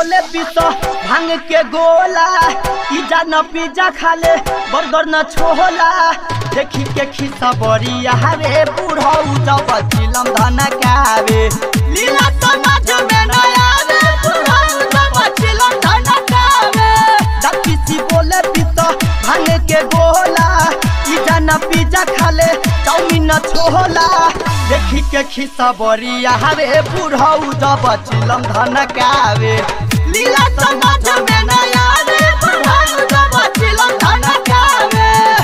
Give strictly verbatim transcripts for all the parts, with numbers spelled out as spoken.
बोले पिसो भांग के गोला पिज्जा न पिज्जा खाले बर्गर न छोला देखी के खिस्सा बड़ी हवे बुढ़ऊ जब चिलम धनकावे लीला समाज में नया रे बुढ़ऊ जब चिलम धनकावे दकिसी बोले पिसो भांग के गोला पिज्जा न पिज्जा खाले चाउमीन न छोला देखी के खिस्सा बड़ी हवे बुढ़ऊ जब चिलम धनकावे लीला समाज में नया रे बुढ़ऊ जब चिलम धनकावे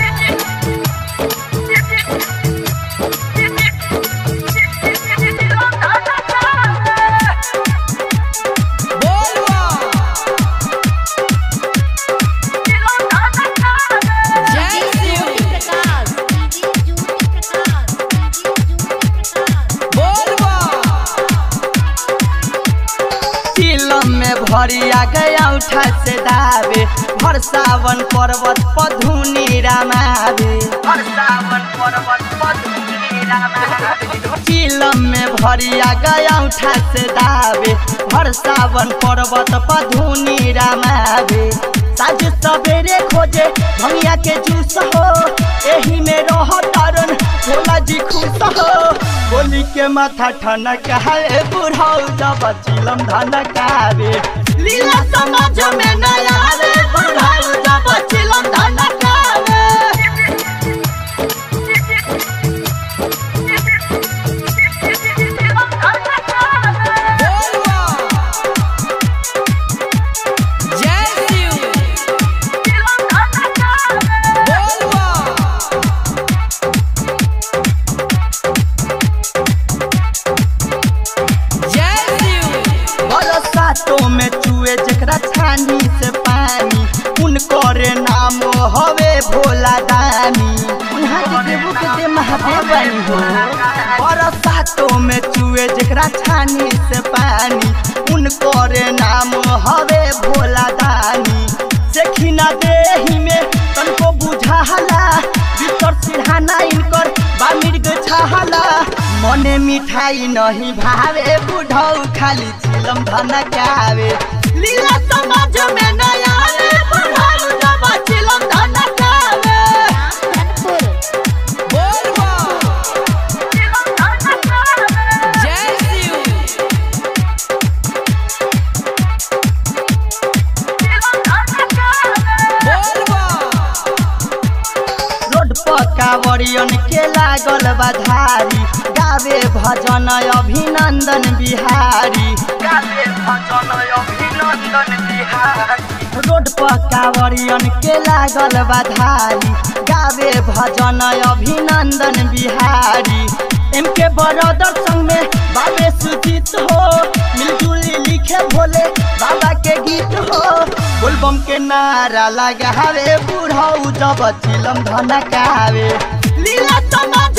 भरिया गया उठा से दावे भर सावन पर्वत पधुनी रामावे भर सावन पर्वत पधुनी रामावे चिलम में भरिया गया उठा से दावे भर सावन पर्वत पधुनी रामावे साज सवेरे खोजे भंगिया के जूस हो एही में रह तारन भोला जी खुश हो बोली के माथा ठनक है बुढ़ऊ जब चिलम धनकावे लीला समाज में नया रे बुढ़ऊ जब चिलम धनकावे में चुए जकरा छानी से पानी उन करे नाम हवे भोला दानी उन्हा के देवो के दे महादेव बनी हो बरसातों में चुए जकरा छानी से पानी उन करे नाम हवे भोला दानी सेखिना देही में तनको बुझाला भीतर सिरहाना इनकर बामिर्ग छाला मने मिठाई नहीं भावे बुढ़ऊ खाली चिलम धनकावे लीला समाज में नया रे बुढ़ऊ जब चिलम धनकावे बोलवा चिलम धनकावे जय शिव चिलम धनकावे बोलवा रोड पर कावड़ियन के लागल बाधारी गावे भजन अभिनंदन बिहारी गावे भजन अभिनंदन बिहारी रोड पर कावड़ियन के लागल बाधारी गावे भजन अभिनंदन बिहारी एम के बरदर संग में बाबे सुजीत हो मिलजुली लिखे भोले बाबा के गीत हो बोलबम के नारा लगावे बुढ़ऊ जब चिलम धनकावे लीला समाज